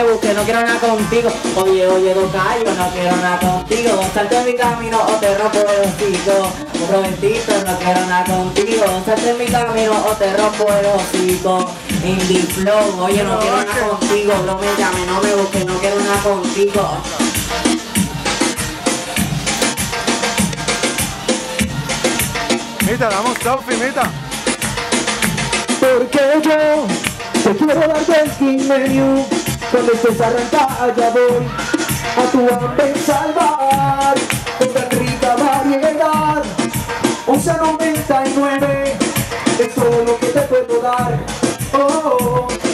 me busques, no quiero nada contigo. Oye, oye, tocayo, no quiero nada contigo. Salte de mi camino o te rompo el hocico. Robertito, no quiero nada contigo. Salte de mi camino o te rompo el hocico. Indie Flow, oye, no quiero nada contigo. No me llames, no me busques, no quiero nada contigo. Mita, damos selfie, Mita. Porque yo te quiero dar del King Menu. Cuando estés arrancada ya voy a tu hambre salvar. Con tan rica variedad 11.99 es todo lo que te puedo dar. Oh, oh.